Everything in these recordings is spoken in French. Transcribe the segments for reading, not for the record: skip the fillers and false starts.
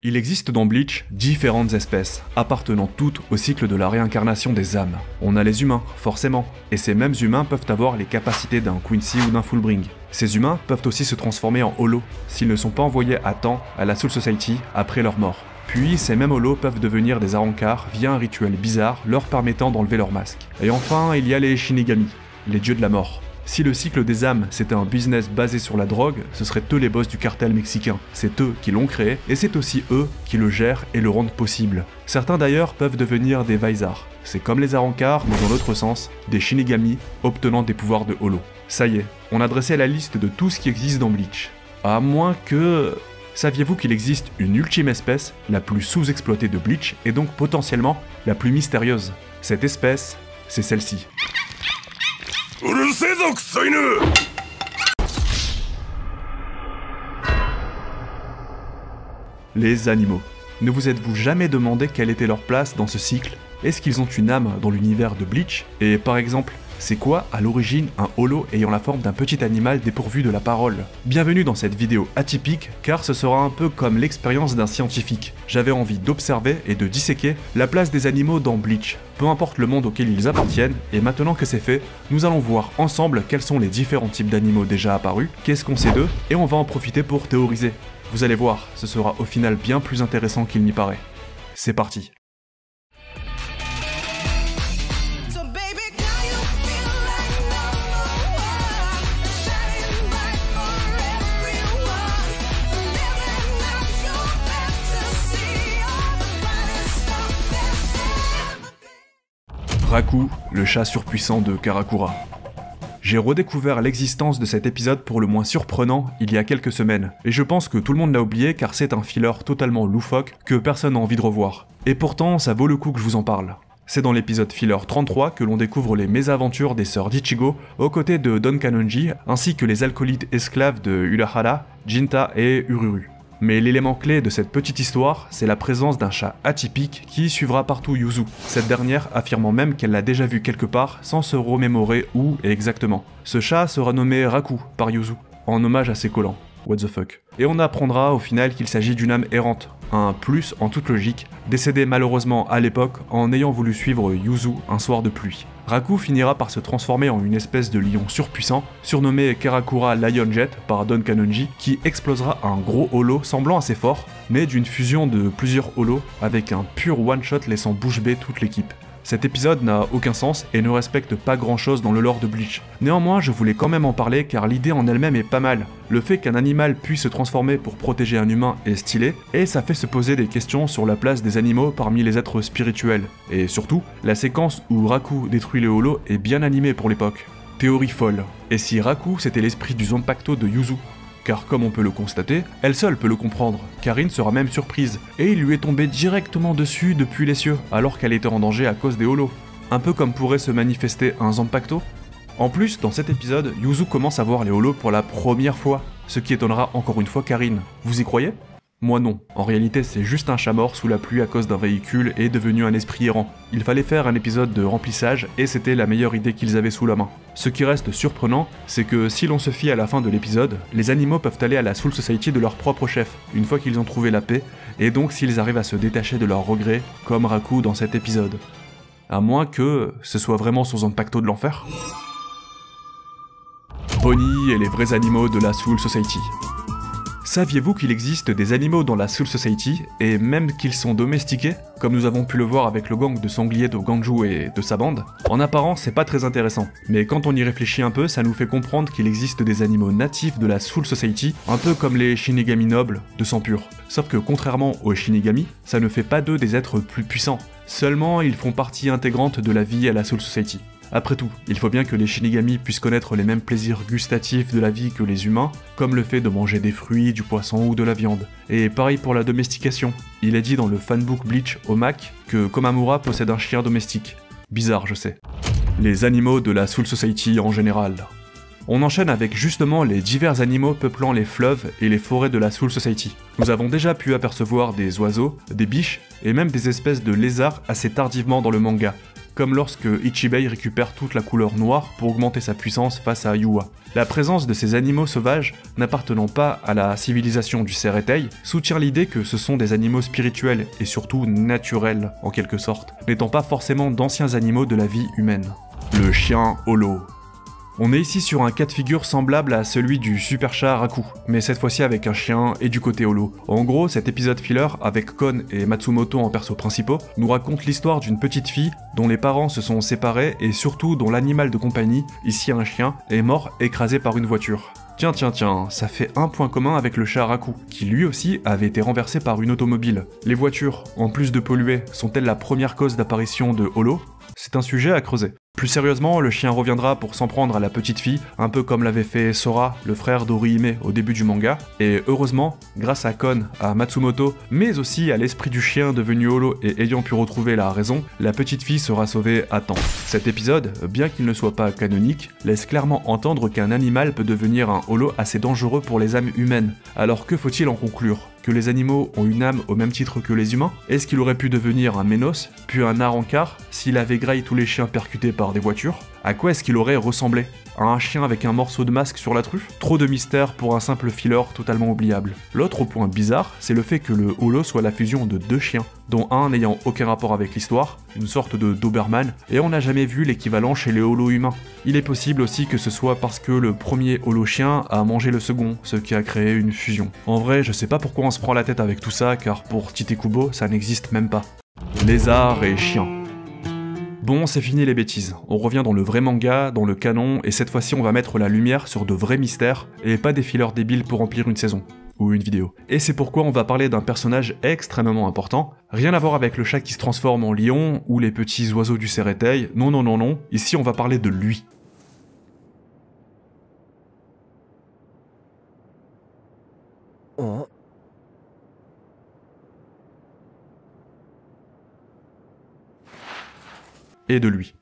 Il existe dans Bleach différentes espèces, appartenant toutes au cycle de la réincarnation des âmes. On a les humains, forcément, et ces mêmes humains peuvent avoir les capacités d'un Quincy ou d'un Fullbring. Ces humains peuvent aussi se transformer en holos, s'ils ne sont pas envoyés à temps à la Soul Society après leur mort. Puis ces mêmes holos peuvent devenir des Arrancars via un rituel bizarre leur permettant d'enlever leur masque. Et enfin, il y a les Shinigami, les dieux de la mort. Si le cycle des âmes c'était un business basé sur la drogue, ce seraient eux les boss du cartel mexicain. C'est eux qui l'ont créé, et c'est aussi eux qui le gèrent et le rendent possible. Certains d'ailleurs peuvent devenir des Vaisar. C'est comme les Arrancars, mais dans l'autre sens, des Shinigami obtenant des pouvoirs de holo. Ça y est, on a dressé la liste de tout ce qui existe dans Bleach. À moins que... Saviez-vous qu'il existe une ultime espèce, la plus sous-exploitée de Bleach, et donc potentiellement la plus mystérieuse? Cette espèce, c'est celle-ci. Les animaux. Ne vous êtes-vous jamais demandé quelle était leur place dans ce cycle? Est-ce qu'ils ont une âme dans l'univers de Bleach? Et par exemple, c'est quoi à l'origine un holo ayant la forme d'un petit animal dépourvu de la parole? Bienvenue dans cette vidéo atypique, car ce sera un peu comme l'expérience d'un scientifique. J'avais envie d'observer et de disséquer la place des animaux dans Bleach, peu importe le monde auquel ils appartiennent, et maintenant que c'est fait, nous allons voir ensemble quels sont les différents types d'animaux déjà apparus, qu'est-ce qu'on sait d'eux, et on va en profiter pour théoriser. Vous allez voir, ce sera au final bien plus intéressant qu'il n'y paraît. C'est parti. Raku, le chat surpuissant de Karakura. J'ai redécouvert l'existence de cet épisode pour le moins surprenant il y a quelques semaines, et je pense que tout le monde l'a oublié car c'est un filler totalement loufoque que personne n'a envie de revoir. Et pourtant, ça vaut le coup que je vous en parle. C'est dans l'épisode filler 33 que l'on découvre les mésaventures des sœurs d'Ichigo aux côtés de Don Kanonji ainsi que les alcoolites esclaves de Urahara, Jinta et Ururu. Mais l'élément clé de cette petite histoire, c'est la présence d'un chat atypique qui suivra partout Yuzu, cette dernière affirmant même qu'elle l'a déjà vu quelque part sans se remémorer où et exactement. Ce chat sera nommé Raku par Yuzu, en hommage à ses collants. What the fuck. Et on apprendra au final qu'il s'agit d'une âme errante, un plus en toute logique, décédé malheureusement à l'époque en ayant voulu suivre Yuzu un soir de pluie. Raku finira par se transformer en une espèce de lion surpuissant, surnommé Karakura Lion Jet par Don Kanonji, qui explosera un gros holo semblant assez fort, mais d'une fusion de plusieurs holos avec un pur one-shot laissant bouche bée toute l'équipe. Cet épisode n'a aucun sens et ne respecte pas grand chose dans le lore de Bleach. Néanmoins, je voulais quand même en parler car l'idée en elle-même est pas mal. Le fait qu'un animal puisse se transformer pour protéger un humain est stylé, et ça fait se poser des questions sur la place des animaux parmi les êtres spirituels. Et surtout, la séquence où Raku détruit les holos est bien animée pour l'époque. Théorie folle. Et si Raku c'était l'esprit du Zanpakuto de Yuzu? Car comme on peut le constater, elle seule peut le comprendre. Karin sera même surprise, et il lui est tombé directement dessus depuis les cieux, alors qu'elle était en danger à cause des holos. Un peu comme pourrait se manifester un Zanpakuto. En plus, dans cet épisode, Yuzu commence à voir les holos pour la première fois, ce qui étonnera encore une fois Karin. Vous y croyez? Moi non, en réalité c'est juste un chat mort sous la pluie à cause d'un véhicule et devenu un esprit errant. Il fallait faire un épisode de remplissage et c'était la meilleure idée qu'ils avaient sous la main. Ce qui reste surprenant, c'est que si l'on se fie à la fin de l'épisode, les animaux peuvent aller à la Soul Society de leur propre chef, une fois qu'ils ont trouvé la paix, et donc s'ils arrivent à se détacher de leurs regrets, comme Raku dans cet épisode. À moins que ce soit vraiment son Zanpakuto de l'enfer. Bonnie et les vrais animaux de la Soul Society. Saviez-vous qu'il existe des animaux dans la Soul Society, et même qu'ils sont domestiqués, comme nous avons pu le voir avec le gang de sangliers de Ganju et de sa bande? En apparence, c'est pas très intéressant, mais quand on y réfléchit un peu, ça nous fait comprendre qu'il existe des animaux natifs de la Soul Society, un peu comme les Shinigami nobles de sang pur. Sauf que contrairement aux Shinigami, ça ne fait pas d'eux des êtres plus puissants, seulement ils font partie intégrante de la vie à la Soul Society. Après tout, il faut bien que les Shinigami puissent connaître les mêmes plaisirs gustatifs de la vie que les humains, comme le fait de manger des fruits, du poisson ou de la viande. Et pareil pour la domestication. Il est dit dans le fanbook Bleach au Mac que Komamura possède un chien domestique. Bizarre, je sais. Les animaux de la Soul Society en général. On enchaîne avec justement les divers animaux peuplant les fleuves et les forêts de la Soul Society. Nous avons déjà pu apercevoir des oiseaux, des biches et même des espèces de lézards assez tardivement dans le manga. comme lorsque Ichibei récupère toute la couleur noire pour augmenter sa puissance face à Yua. La présence de ces animaux sauvages, n'appartenant pas à la civilisation du Seretei, soutient l'idée que ce sont des animaux spirituels et surtout naturels, en quelque sorte, n'étant pas forcément d'anciens animaux de la vie humaine. Le chien holo. On est ici sur un cas de figure semblable à celui du super chat Raku, mais cette fois-ci avec un chien et du côté holo. En gros, cet épisode filler, avec Kon et Matsumoto en persos principaux, nous raconte l'histoire d'une petite fille dont les parents se sont séparés et surtout dont l'animal de compagnie, ici un chien, est mort écrasé par une voiture. Tiens, ça fait un point commun avec le chat Raku, qui lui aussi avait été renversé par une automobile. Les voitures, en plus de polluer, sont-elles la première cause d'apparition de holo ? C'est un sujet à creuser. Plus sérieusement, le chien reviendra pour s'en prendre à la petite fille, un peu comme l'avait fait Sora, le frère d'Orihime au début du manga, et heureusement, grâce à Kon, à Matsumoto, mais aussi à l'esprit du chien devenu holo et ayant pu retrouver la raison, la petite fille sera sauvée à temps. Cet épisode, bien qu'il ne soit pas canonique, laisse clairement entendre qu'un animal peut devenir un holo assez dangereux pour les âmes humaines. Alors que faut-il en conclure ? Que les animaux ont une âme au même titre que les humains? Est-ce qu'il aurait pu devenir un Ménos, puis un Arrancar, s'il avait graillé tous les chiens percutés par des voitures? À quoi est-ce qu'il aurait ressemblé? À un chien avec un morceau de masque sur la truffe? Trop de mystère pour un simple filler totalement oubliable. L'autre point bizarre, c'est le fait que le holo soit la fusion de deux chiens, dont un n'ayant aucun rapport avec l'histoire, une sorte de Doberman, et on n'a jamais vu l'équivalent chez les holo humains. Il est possible aussi que ce soit parce que le premier holo chien a mangé le second, ce qui a créé une fusion. En vrai, je sais pas pourquoi on se prend la tête avec tout ça, car pour Tite Kubo, ça n'existe même pas. Lézard et chien. Bon, c'est fini les bêtises, on revient dans le vrai manga, dans le canon, et cette fois-ci on va mettre la lumière sur de vrais mystères, et pas des fillers débiles pour remplir une saison, ou une vidéo. Et c'est pourquoi on va parler d'un personnage extrêmement important, rien à voir avec le chat qui se transforme en lion, ou les petits oiseaux du Seretei, non, ici on va parler de lui. Et de lui.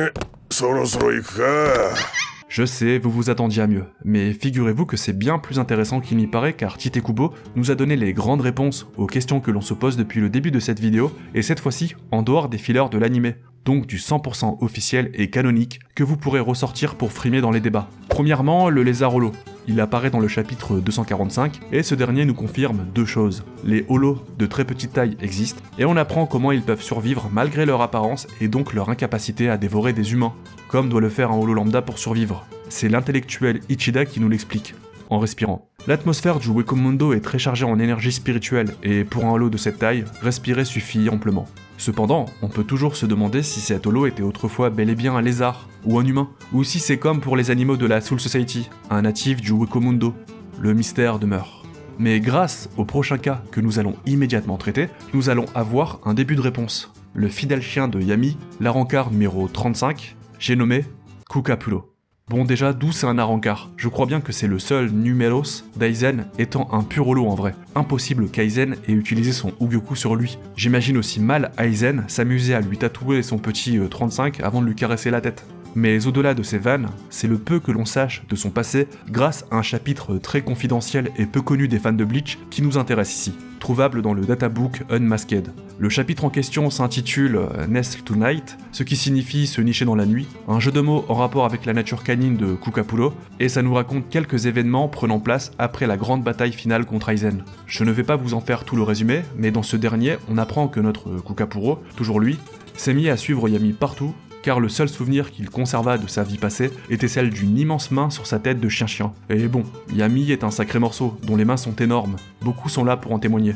Je sais, vous vous attendiez à mieux, mais figurez-vous que c'est bien plus intéressant qu'il n'y paraît car Tite Kubo nous a donné les grandes réponses aux questions que l'on se pose depuis le début de cette vidéo, et cette fois-ci en dehors des fillers de l'anime, donc du 100% officiel et canonique que vous pourrez ressortir pour frimer dans les débats. Premièrement, le lézard holo. Il apparaît dans le chapitre 245, et ce dernier nous confirme deux choses. Les holos de très petite taille existent, et on apprend comment ils peuvent survivre malgré leur apparence et donc leur incapacité à dévorer des humains, comme doit le faire un holo lambda pour survivre. C'est l'intellectuel Ichida qui nous l'explique, en respirant. L'atmosphère du Wekomundo est très chargée en énergie spirituelle, et pour un holo de cette taille, respirer suffit amplement. Cependant, on peut toujours se demander si cet holo était autrefois bel et bien un lézard, ou un humain, ou si c'est comme pour les animaux de la Soul Society, un natif du Wekomundo. Le mystère demeure. Mais grâce au prochain cas que nous allons immédiatement traiter, nous allons avoir un début de réponse. Le fidèle chien de Yami, l'Arrancar numéro 35, j'ai nommé Kukapulo. Bon déjà, d'où c'est un Arrancar? Je crois bien que c'est le seul numéros d'Aizen étant un pur holo en vrai. Impossible qu'Aizen ait utilisé son Ugoku sur lui. J'imagine aussi mal Aizen s'amuser à lui tatouer son petit 35 avant de lui caresser la tête. Mais au-delà de ces vannes, c'est le peu que l'on sache de son passé grâce à un chapitre très confidentiel et peu connu des fans de Bleach qui nous intéresse ici, trouvable dans le databook Unmasked. Le chapitre en question s'intitule Nestle Tonight, ce qui signifie se nicher dans la nuit, un jeu de mots en rapport avec la nature canine de Kukapulo, et ça nous raconte quelques événements prenant place après la grande bataille finale contre Aizen. Je ne vais pas vous en faire tout le résumé, mais dans ce dernier, on apprend que notre Kukapuro, toujours lui, s'est mis à suivre Yami partout, car le seul souvenir qu'il conserva de sa vie passée était celle d'une immense main sur sa tête de chien-chien. Et bon, Yami est un sacré morceau, dont les mains sont énormes, beaucoup sont là pour en témoigner.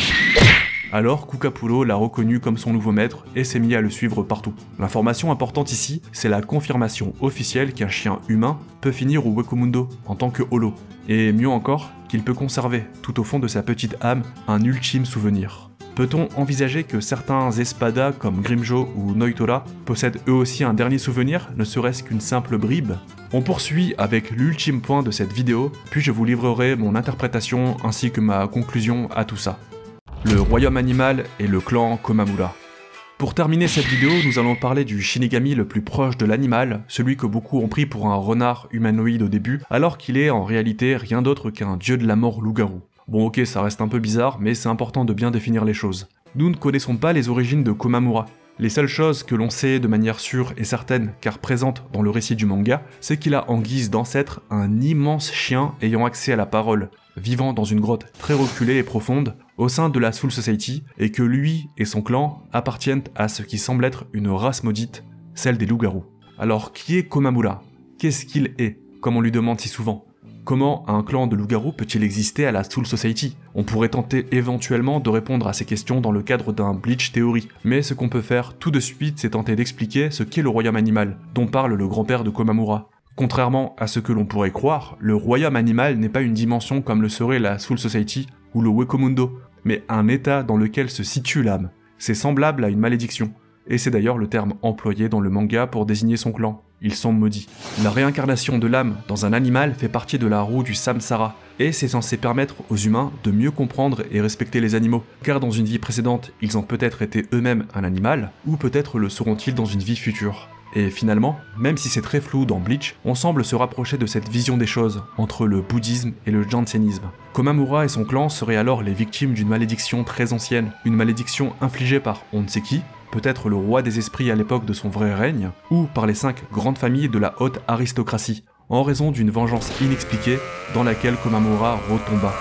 Alors Kukapulo l'a reconnu comme son nouveau maître et s'est mis à le suivre partout. L'information importante ici, c'est la confirmation officielle qu'un chien humain peut finir au Wekomundo en tant que holo, et mieux encore, qu'il peut conserver, tout au fond de sa petite âme, un ultime souvenir. Peut-on envisager que certains espadas comme Grimjo ou Noitora possèdent eux aussi un dernier souvenir, ne serait-ce qu'une simple bribe? On poursuit avec l'ultime point de cette vidéo, puis je vous livrerai mon interprétation ainsi que ma conclusion à tout ça. Le royaume animal et le clan Komamura. Pour terminer cette vidéo, nous allons parler du Shinigami le plus proche de l'animal, celui que beaucoup ont pris pour un renard humanoïde au début, alors qu'il est en réalité rien d'autre qu'un dieu de la mort loup-garou. Bon ok, ça reste un peu bizarre, mais c'est important de bien définir les choses. Nous ne connaissons pas les origines de Komamura. Les seules choses que l'on sait de manière sûre et certaine, car présente dans le récit du manga, c'est qu'il a en guise d'ancêtre un immense chien ayant accès à la parole, vivant dans une grotte très reculée et profonde au sein de la Soul Society, et que lui et son clan appartiennent à ce qui semble être une race maudite, celle des loups-garous. Alors qui est Komamura? Qu'est-ce qu'il est, comme on lui demande si souvent? Comment un clan de loups-garous peut-il exister à la Soul Society? On pourrait tenter éventuellement de répondre à ces questions dans le cadre d'un Bleach théorie, mais ce qu'on peut faire tout de suite, c'est tenter d'expliquer ce qu'est le royaume animal, dont parle le grand-père de Komamura. Contrairement à ce que l'on pourrait croire, le royaume animal n'est pas une dimension comme le serait la Soul Society ou le Wekomundo, mais un état dans lequel se situe l'âme. C'est semblable à une malédiction, et c'est d'ailleurs le terme employé dans le manga pour désigner son clan. Ils sont maudits. La réincarnation de l'âme dans un animal fait partie de la roue du samsara, et c'est censé permettre aux humains de mieux comprendre et respecter les animaux, car dans une vie précédente, ils ont peut-être été eux-mêmes un animal, ou peut-être le seront-ils dans une vie future. Et finalement, même si c'est très flou dans Bleach, on semble se rapprocher de cette vision des choses, entre le bouddhisme et le jansénisme. Komamura et son clan seraient alors les victimes d'une malédiction très ancienne, une malédiction infligée par on ne sait qui, peut-être le roi des esprits à l'époque de son vrai règne, ou par les 5 grandes familles de la haute aristocratie, en raison d'une vengeance inexpliquée dans laquelle Komamura retomba.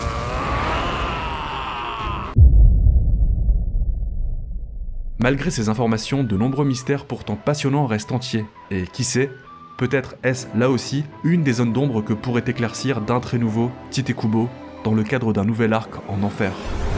Malgré ces informations, de nombreux mystères pourtant passionnants restent entiers, et qui sait, peut-être est-ce là aussi une des zones d'ombre que pourrait éclaircir d'un trait nouveau Tite Kubo dans le cadre d'un nouvel arc en enfer.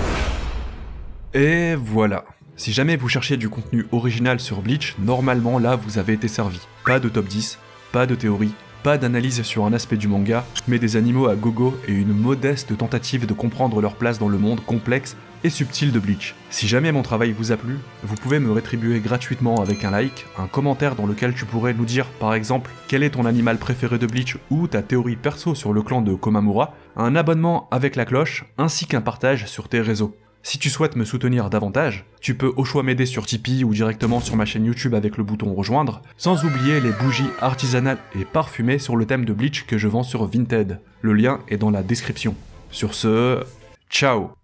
Et voilà. Si jamais vous cherchiez du contenu original sur Bleach, normalement là vous avez été servi. Pas de top 10, pas de théorie, pas d'analyse sur un aspect du manga, mais des animaux à gogo et une modeste tentative de comprendre leur place dans le monde complexe et subtil de Bleach. Si jamais mon travail vous a plu, vous pouvez me rétribuer gratuitement avec un like, un commentaire dans lequel tu pourrais nous dire par exemple quel est ton animal préféré de Bleach ou ta théorie perso sur le clan de Komamura, un abonnement avec la cloche ainsi qu'un partage sur tes réseaux. Si tu souhaites me soutenir davantage, tu peux au choix m'aider sur Tipeee ou directement sur ma chaîne YouTube avec le bouton rejoindre, sans oublier les bougies artisanales et parfumées sur le thème de Bleach que je vends sur Vinted. Le lien est dans la description. Sur ce, ciao!